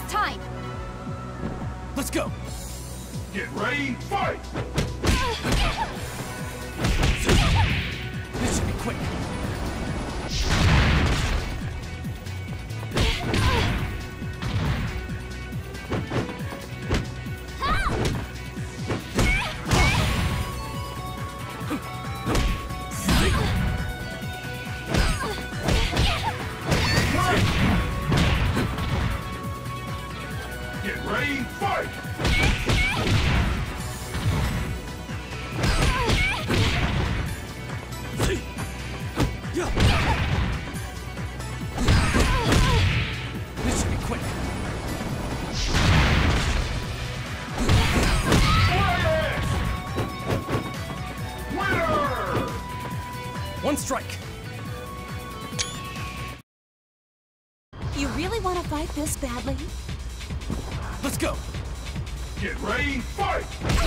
last time! Let's go! Get ready, fight! This should be quick. Get ready, fight! This should be quick. Winner! One strike. You really want to fight this badly? Let's go! Get ready, fight!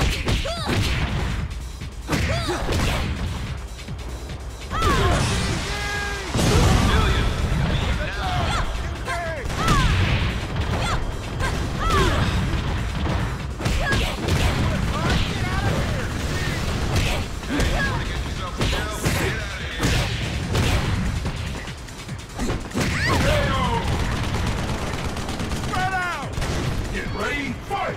Get ready, fight!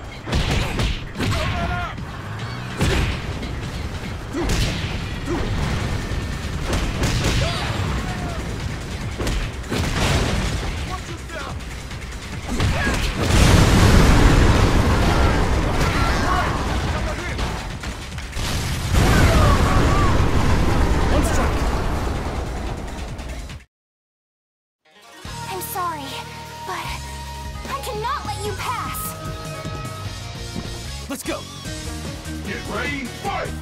One strike. I'm sorry, but I cannot let you pass! Let's go! Get ready, fight!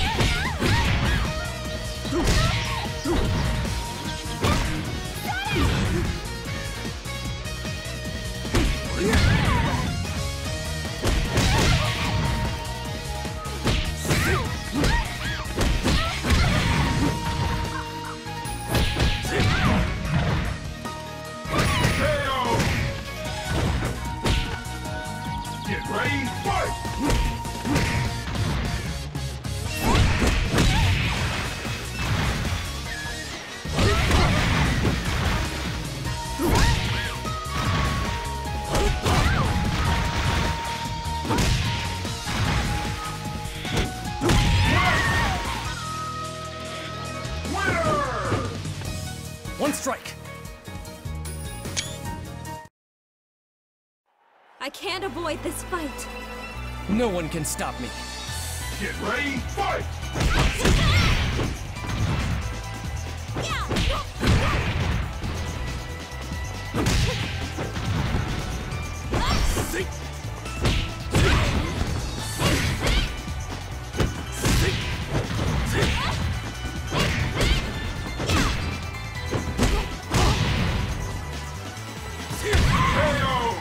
KO! Get ready, fight! Winner! One strike. I can't avoid this fight. No one can stop me. Get ready, fight! KO!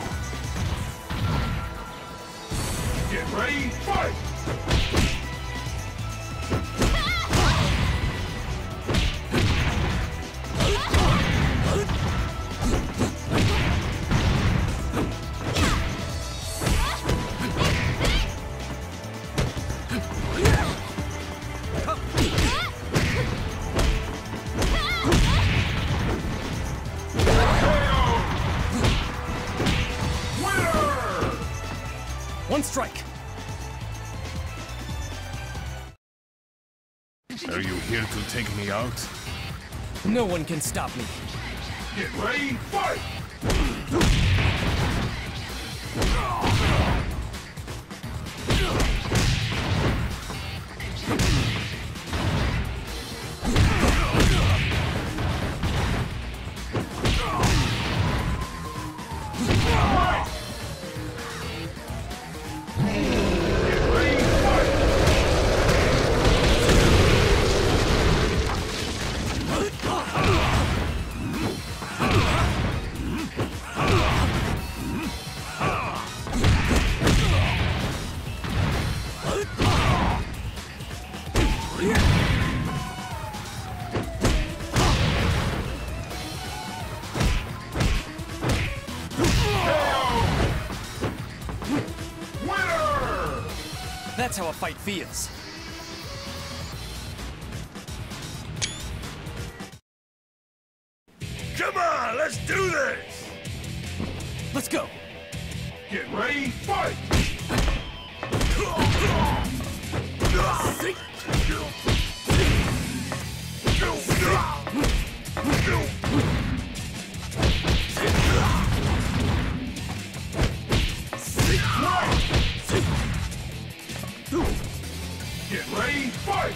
Get ready, fight! KO! Winner! One strike. Are you here to take me out? No one can stop me. Get ready, fight! That's how a fight feels. Come on, let's do this! Let's go! Get ready, fight! Get ready, fight!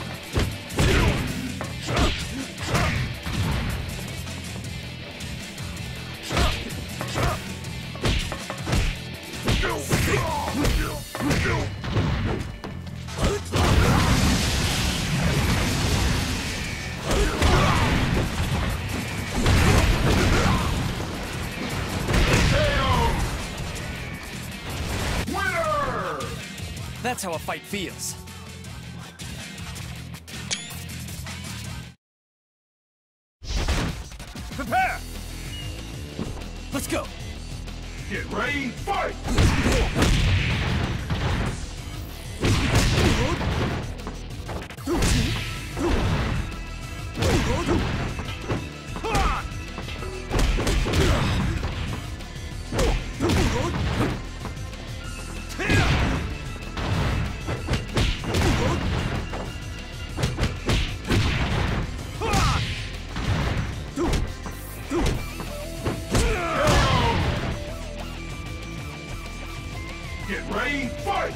Winner! That's how a fight feels. Prepare! Let's go! Get ready, fight! Get ready, fight!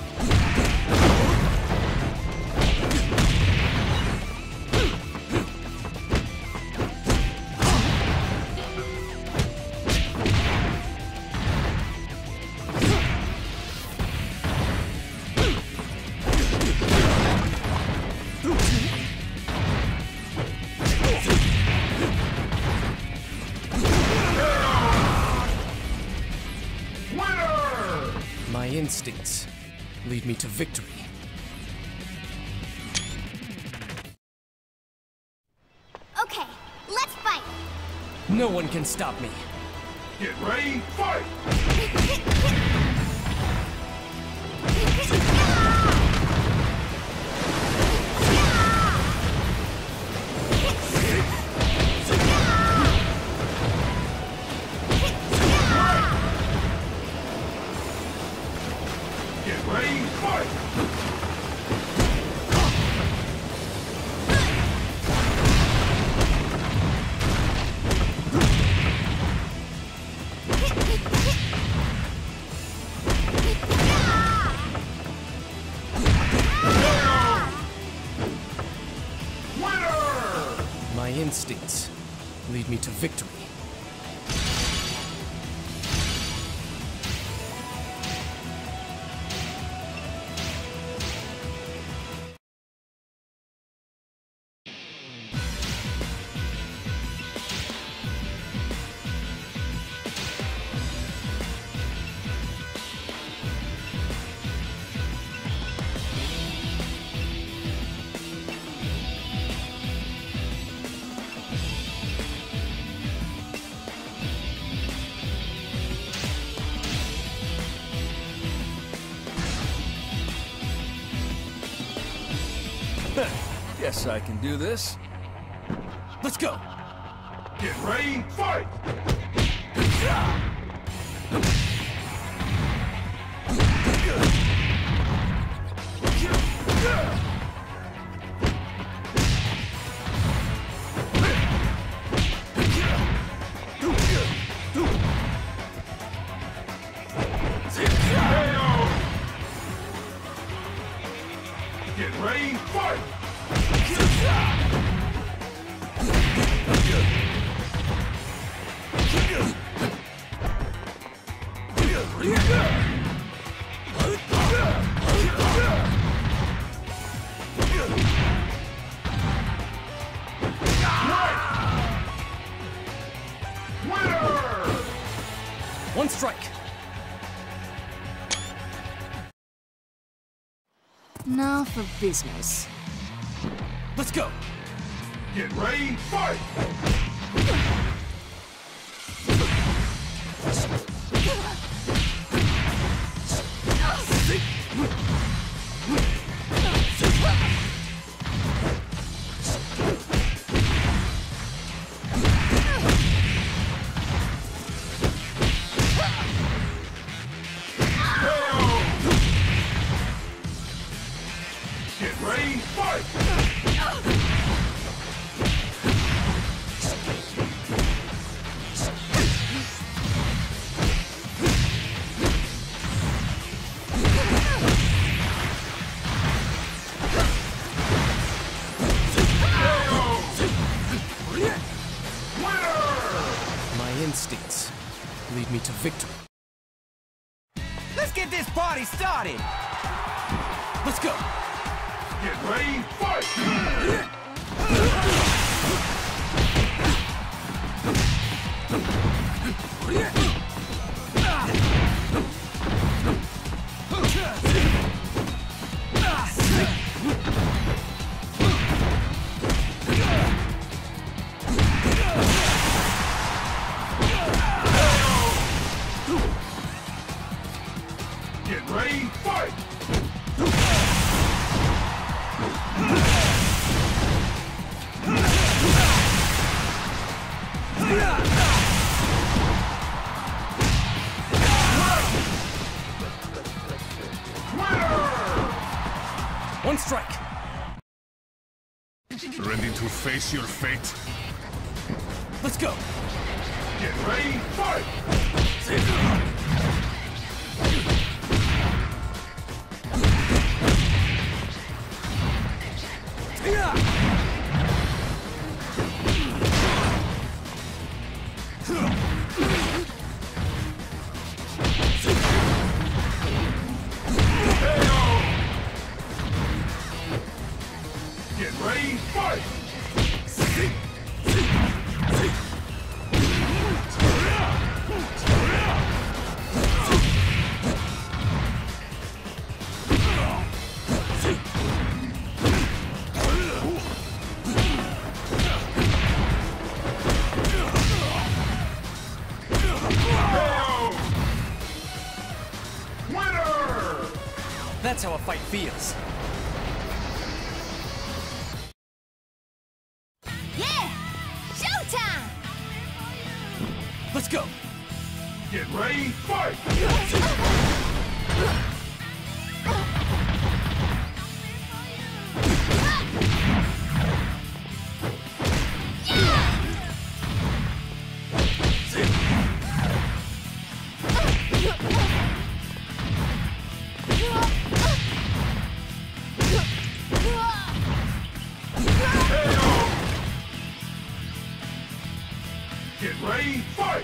Winner! My instincts lead me to victory. Okay, let's fight. No one can stop me. Get ready, fight! Get ready, fight! Winner! My instincts lead me to victory. Guess I can do this. Let's go! Get ready, fight! Get ready, fight! Winner! One strike! Now for business. Let's go! Get ready, fight! instincts lead me to victory. Let's get this party started! Let's go! Get ready, fight! Get ready, fight! One strike! Ready to face your fate? Let's go! Get ready, fight! Get ready, fight! Winner! That's how a fight feels. Yeah! Showtime! Let's go! Get ready, fight! Get ready, fight!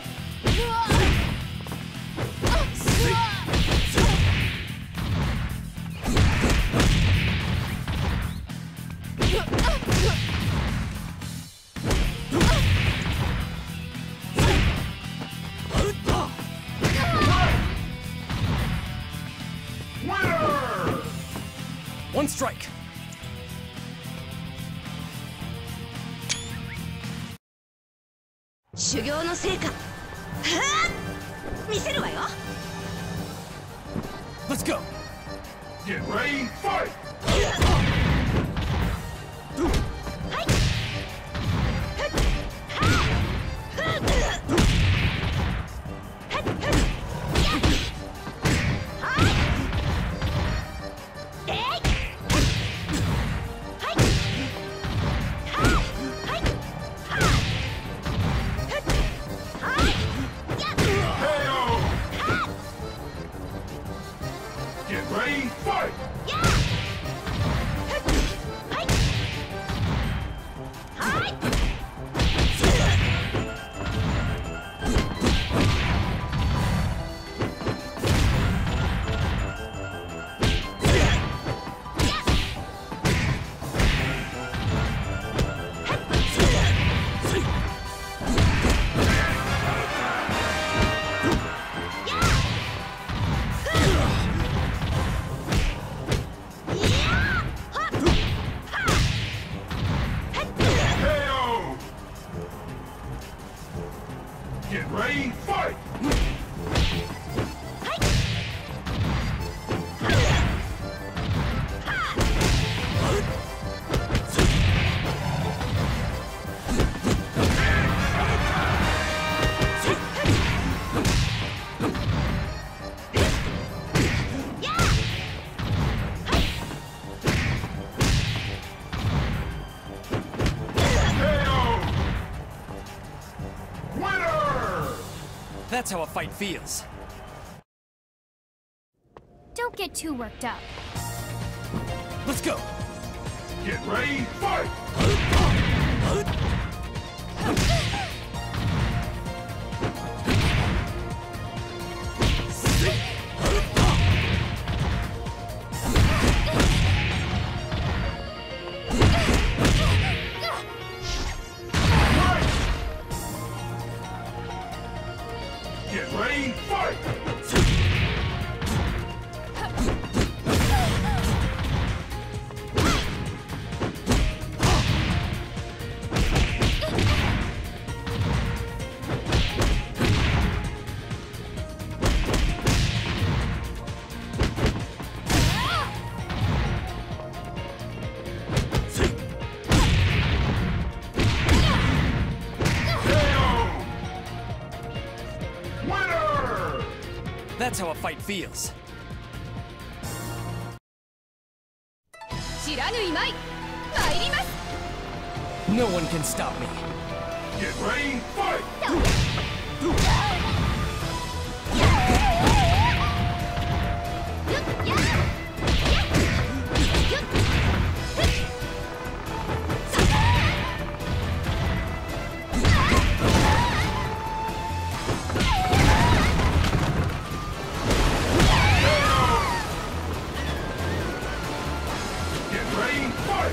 Winner! One strike! Let's go! Get ready, fight! KO! Get ready, fight! KO! Get ready, fight! KO! Winner! That's how a fight feels. Don't get too worked up. Let's go! Get ready, fight! ready, fight! That's how a fight feels. 知らぬいまい参ります No one can stop me. Get ready, fight! Get ready, fight!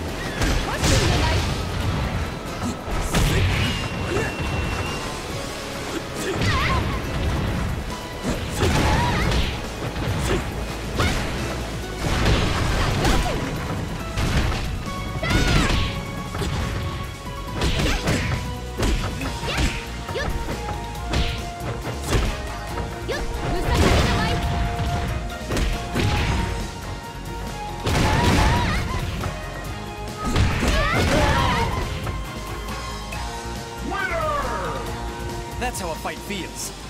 That's how a fight feels.